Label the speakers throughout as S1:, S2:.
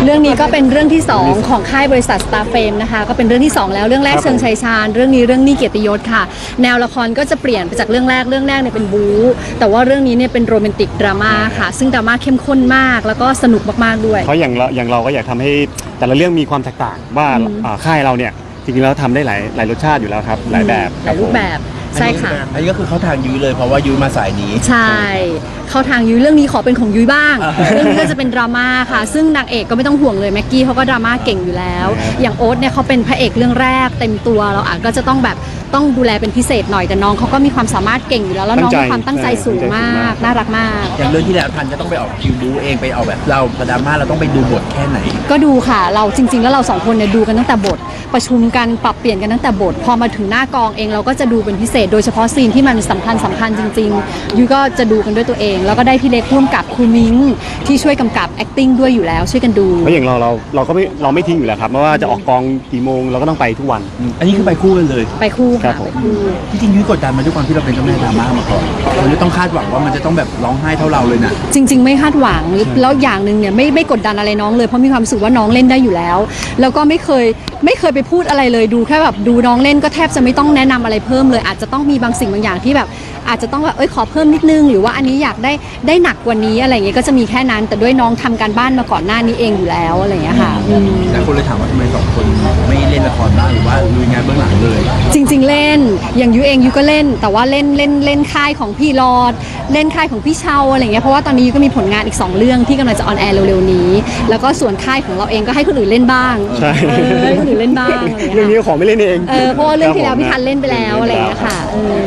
S1: เรื่องนี้ก็เป็นเรื่องที่2ของค่ายบริษัท Star Frame นะคะก็เป็นเรื่องที่2แล้วเรื่องแรกเชิงชัยชาญเรื่องนี้เรื่องนี้เกียรติยศค่ะแนวละครก็จะเปลี่ยนไปจากเรื่องแรกเนี่ยเป็นบู๊แต่ว่าเรื่องนี้เนี่ยเป็นโรแมนติกดราม่าค่ะซึ่งดราม่าเข้มข้นมากแล้วก็สนุกมากๆด้วย
S2: เพราะอย่างเราก็อยากทำให้แต่ละเรื่องมีความแตกต่างว่าค่ายเราเนี่ยจริงๆแล้วทำได้หลายรสชาติอยู่แล้วครับหลายแบบ
S1: หลายรูปแบบใช่ค่ะ
S3: อันนี้ก็คือเข้าทางยุ้ยเลยเพราะว่ายุ้ยมาสายนี้
S1: ใช่เข้าทางยุ้ยเรื่องนี้ขอเป็นของยุ้ยบ้างเรื่องนี้ก็จะเป็นดราม่าค่ะซึ่งนางเอกก็ไม่ต้องห่วงเลยแม็กกี้เขาก็ดราม่าเก่งอยู่แล้วอย่างโอ๊ตเนี่ยเขาเป็นพระเอกเรื่องแรกเต็มตัวเราอาจก็จะต้องดูแลเป็นพิเศษหน่อยแต่น้องเขาก็มีความสามารถเก่งอยู่แล้วน้องมีความตั้งใจสูงมากน่ารักมาก
S3: อย่างเรื่องที่แล้วทันจะต้องไปออกคิวดูเองไปเอาแบบเราดราม่าเราต้องไปดูบทแค่ไหน
S1: ก็ดูค่ะเราจริงๆแล้วเรา2คนเนี่ยดูกันตั้งแต่บทประชุมกันปรับเปลี่ยนกันตั้งแต่บทพอมาถึงหน้ากองเองเราก็จะดูเป็นพิเศษโดยเฉพาะซีนที่มันสำคัญจริงๆยุ้ยก็จะดูกันด้วยตัวเองแล้วก็ได้พี่เล็กร่วมกับครูมิ้งที่ช่วยกำกับ acting ด้วยอยู่แล้วช่วยกันดู
S2: แล้วอย่างเราก็ไม่ทิ้งอยู่แล้วครับไม่ว่าจะออกกองกี่โมงเราก็ต้องไปทุกวัน
S3: อันนี้คือไปคู่กันเลย
S1: ไปคู่ค่ะไปคู่
S3: ที่จริงยุ้ยกดดันมาด้วยความที่เราเป็นเจ้าแม่ดราม่ามาก่อนเราจะต้องคาดหวังว่ามันจะต้องแบบร้องไห้เท่าเราเลยนะ
S1: จริงๆไม่คาดหวังแล้วอย่างนึงเนี่ยไม่กดดันอะไรน้องเลยเพราะมีความรู้สึกว่าน้องเล่นได้อยู่แล้วแล้วก็ไม่เคยไปพูดอะไรเลยดูแค่แบบดูน้องเล่นก็แทบจะไม่ต้องแนะนำอะไรเพิ่มเลยอาจจะต้องมีบางสิ่งบางอย่างที่แบบอาจจะต้องแบบขอเพิ่มนิดนึงหรือว่าอันนี้อยากได้หนักกว่านี้อะไรเงี้ยก็จะมีแค่นั้นแต่ด้วยน้องทำการบ้านมาก่อนหน้านี้เองอยู่แล้วอะไรเงี้ยค่ะ
S3: แต่คนเลยถามว่าทำไม2คนไม่เล่นละครบ้างหรือว่าลุยงานเบื้องหลังเลย
S1: จริงๆเล่นอย่างยุ้ยเองยุ้ยก็เล่นแต่ว่าเล่นค่ายของพี่รอดเล่นค่ายของพี่เชาอะไรเงี้ยเพราะว่าตอนนี้ยุ้ยก็มีผลงานอีก2เรื่องที่กำลังจะออนแอร์เร็วๆนี้แล้วก็ส่วนค่ายของเราเองก็ให้คนอื่นเล่นบ้าง
S2: ใช่
S1: ให้คนอื่นเล่นบ้าง
S2: เรื่องนี้ขอไม่เล่นเอง
S1: เพราะว่าเรื่องที่แล้วพี่ทันเล่นไปแล้วอะไรเงี้ยค่ะ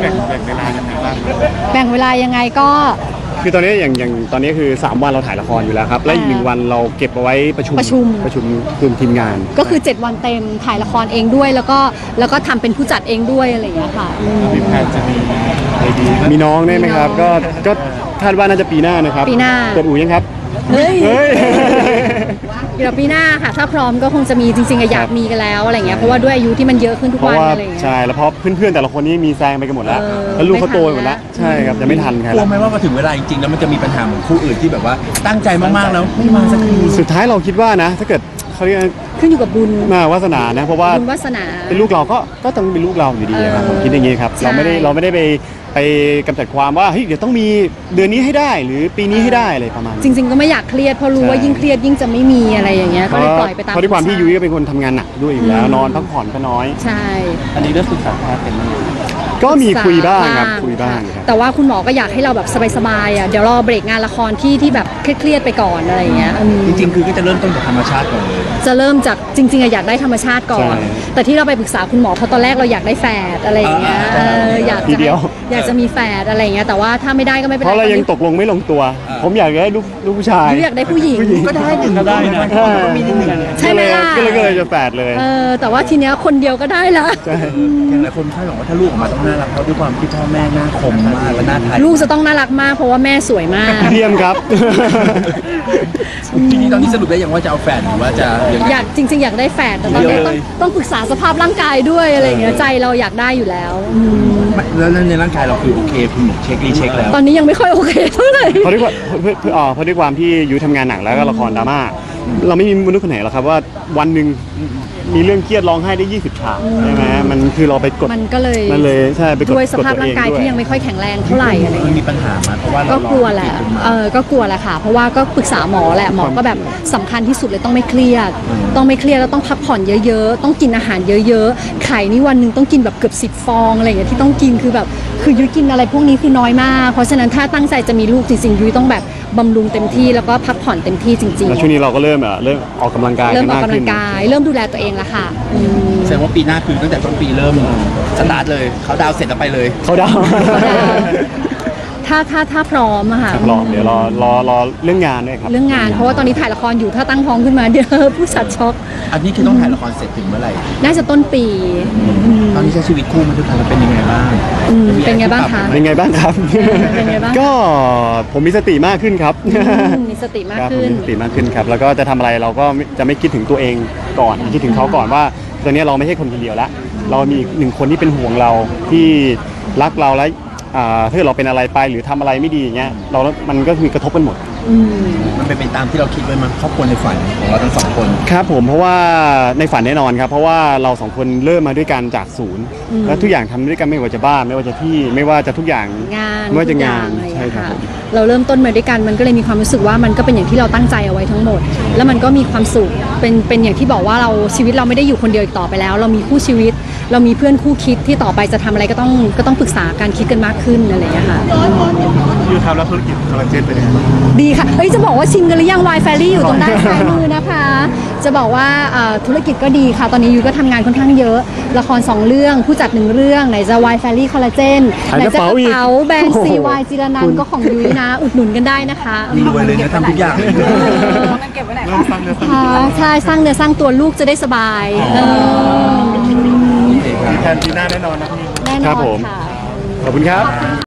S1: แบ่งเวลายังไงก็
S2: คือตอนนี้อย่างตอนนี้คือ3วันเราถ่ายละครอยู่แล้วครับและอีก1วันเราเก็บเอาไว้ประชุมกลุ่มทีมงาน
S1: ก็คือ7วันเต็มถ่ายละครเองด้วยแล้วก็ทำเป็นผู้จัดเองด้วยอะไรอย่างเงี้ยค่ะ
S3: มีแผนจะมีอะไรดี
S2: มีน้องได้ไหมครับก็คาดว่าน่าจะปีหน้านะครับ
S1: ปีหน้า
S2: เปิดอู่ยังครับ
S1: เฮ้ยเดี๋ยวปีหน้าค่ะถ้าพร้อมก็คงจะมีจริงๆอยากมีกันแล้วอะไรเงี้ยเพราะว่าด้วยอายุที่มันเยอะขึ้นทุกวันอะไรเงี้ย
S2: ใช่แล้วเพราะเพื่อนๆแต่ละคนนี้มีแซงไปกันหมดแล้วแล้วลูกเขาโตหมดแล้วใช่ครับจะไม่ทันครับ
S3: กลัวไหมว่ามาถึงเวลาจริงๆแล้วมันจะมีปัญหาเหมือนคู่อื่นที่แบบว่าตั้งใจมากๆแล้วไม่มาสักที
S2: สุดท้ายเราคิดว่านะถ้าเกิดเขาเรียก
S1: ขึ้นอยู่กับบุญ
S2: วาสนานะเพราะว่า
S1: บุญวาสนา
S2: เป็นลูกเราก็ต้องเป็นลูกเราอยู่ดีครับผมคิดอย่างนี้ครับเราไม่ได้ไปกำจัดความว่าเฮ้ยเดี๋ยวต้องมีเดือนนี้ให้ได้หรือปีนี้ให้ได้อะไรประมาณ
S1: จริงๆก็ไม่อยากเครียดเพราะรู้ว่ายิ่งเครียดยิ่งจะไม่มีอะไรอย่างเงี้ยก็เลยปล่อยไปตาม
S2: เพราะด้วยความที่ยุ้ยก็เป็นคนทำงานหนักด้วยอยู่แล้วนอนพักผ่อนก็น้อย
S1: ใช่
S2: อันนี้ได้ศึกษาแพทย์เป็นก็มีคุยบ้างครับคุยบ้าง
S1: แต่ว่าคุณหมอก็อยากให้เราแบบสบายๆอ่ะเดี๋ยวรอเบรกงานละครที่แบบเครียดไปก่อนอะไรอย่างเงี้ย
S3: จริงๆคือก็จะเริ่มต้นจากธรรมชาติก่อนเลย
S1: จะเริ่มจากจริงๆอยากได้ธรรมชาติก่อนแต่ที่เราไปปรึกษาคุณหมอเพราะตอนแรกเราอยากได้แฝดอะไรอย่างเงี้ยอยากจะมีแฝดอะไรอย่างเงี้ยแต่ว่าถ้าไม่ได้ก็ไม่เป็นไร
S2: เพราะเรายังตกลงไม่ลงตัวผมอยากได้ลูกผู้ชาย
S1: อยากได้ผู้หญิง
S3: ก็ได้หนึ่งก็ได้นะมีหนึ่ง
S1: ใช่ไหมล่ะ
S2: ก็เลยจะแฝดเลย
S1: แต่ว่าทีเนี้ยคนเดียวก็ได้ละ
S3: อย่างหลายคนคาดหวังว่าถ้าลูกออกมาต้องน่ารักเพราะด้วยความที่พ่อแม่หน้าคมมากและหน้าไทย
S1: ลูกจะต้องน่ารักมากเพราะว่าแม่สวยมาก
S2: เยี่ยมครับ
S3: ทีนี้ตอนนี้สรุปได้ยังว่าจะเอาแฝดหรือว่าจะ
S1: อยากจริงๆอยากได้แฝดแต่ตอนนี้ต้องปรึกษาสภาพร่างกายด้วยอะไรอย่างเงี้ยใจเราอยากได้อยู่แล้ว
S3: แล้วในร่างกายเราคือโอเคคุณหมอเช็ครีเช็คแล้ว
S1: ตอนนี้ยังไม่ค่อยโอเคเท่าไหร่
S2: เพราะด้วยความที่ยุ้ยทำงานหนักแล้วก็ละครดราม่าเราไม่มีมนุษย์คนไหนหรอกครับว่าวันหนึ่งมีเรื่องเครียดร้องไห้ได้20 ฉากใช่ไหมมันคือเราไปกด
S1: มันก็เลย
S2: ใช่ไปกด
S1: ด้วยสภาพร่างกายที่ยังไม่ค่อยแข็งแรงเท่าไหร่อะไร
S3: มันมีปัญหามาเพราะว่า
S1: ก็กลัวแหละก็กลัวแหละค่ะเพราะว่าก็ปรึกษาหมอแหละหมอก็แบบสำคัญที่สุดเลยต้องไม่เครียดแล้วต้องพักผ่อนเยอะๆต้องกินอาหารเยอะๆไข่นี่วันนึงต้องกินแบบเกือบ10 ฟองอะไรอย่างเงี้ยที่ต้องกินคือยุ้ยกินอะไรพวกนี้คือน้อยมากเพราะฉะนั้นถ้าตั้งใจจะมีลูกจริงๆยุ้ยต้องแบบบำรุงเต็มที่แล้วก็พักผ่อนเต็มที่จริงๆ
S2: แล้วช่วงนี้เราก็เริ่มออกกำลังกาย
S1: เริ่มออกกำลังกายเริ่มดูแลตัวเองแล้วค่ะ
S3: แสดงว่าปีหน้าคือตั้งแต่ต้นปีเริ่มสตาร์ทเลยเขาดาวเสร็จแล้วไปเลย
S2: เขาดาว
S1: ถ้าพร้อมอะค่ะ
S2: พร้อมเดี๋ยวรอเรื่องงานด้วยครับ
S1: เรื่องงานเพราะว่าตอนนี้ถ่ายละครอยู่ถ้าตั้งท้องขึ้นมาเดี๋ยวผู้จัดช็อก
S3: อันนี้คือต้องถ่ายละครเสร็จถึงเมื่อไหร่
S1: น่าจะต้นปี
S3: ตอนนี้ใช้ชีวิตคู่มาทุกครั้งเป็นยังไงบ้าง
S1: เป็นไงบ้างคะ
S2: เป็นไงบ้างครับก็ผมมีสติมากขึ้นครับ
S1: มีสติมากขึ้น
S2: ครับแล้วก็จะทำอะไรเราก็จะไม่คิดถึงตัวเองก่อนคิดถึงเขาก่อนว่าตอนนี้เราไม่ใช่คนคนเดียวแล้วเรามีอีก1 คนที่เป็นห่วงเราที่รักเราและถ้าเกิดเราเป็นอะไรไปหรือทำอะไรไม่ดีอย่างเงี้ยมันก็มีกระทบกันหมด
S3: มันเป็นไปตามที่เราคิดไว้มั้ยครอบครัวในฝันของเราทั้งสองคน
S2: ครับผมเพราะว่าในฝันแน่นอนครับเพราะว่าเราสองคนเริ่มมาด้วยกันจากศูนย์แล้วทุกอย่างทำด้วยกันไม่ว่าจะบ้านไม่ว่าจะที่ไม่ว่าจะทุกอย่างไม่ว่าจะงานใช่ครับ
S1: เราเริ่มต้นมาด้วยกันมันก็เลยมีความรู้สึกว่ามันก็เป็นอย่างที่เราตั้งใจเอาไว้ทั้งหมดแล้วมันก็มีความสุขเป็นอย่างที่บอกว่าเราชีวิตเราไม่ได้อยู่คนเดียวอีกต่อไปแล้วเรามีคู่ชีวิตเรามีเพื่อนคู่คิดที่ต่อไปจะทำอะไรก็ต้องปรึกษาการคิดกันมากขึ้นอะไรอย่างเงี้ยค่ะ
S2: ยูทำแล้วธุรกิจคอลลาเจนเป็นยังไง
S1: ดีค่ะจะบอกว่าชิมกันหรือยังวายแฟรี่อยู่ตรงด้านซ้ายมือนะคะจะบอกว่าธุรกิจก็ดีค่ะตอนนี้ยูก็ทำงานค่อนข้างเยอะละคร2เรื่องผู้จัด1เรื่องไหนจะวายแฟรี่คอลลาเจนไหนจะกระเป๋าแบรนด์ซีวายจิรนันท์ก็ของยุ้ยนะอุดหนุนกันได้นะคะ
S3: รวยเลยนะทำทุกอย่าง
S4: มันเก็บไว้ไหน
S1: ใช่สร้างเนื้อสร้างตัวลูกจะได้สบาย
S2: แทนปีหน้าแน่นอนนะพี่
S1: แน่นอนค่ะ
S2: ขอบคุณครับ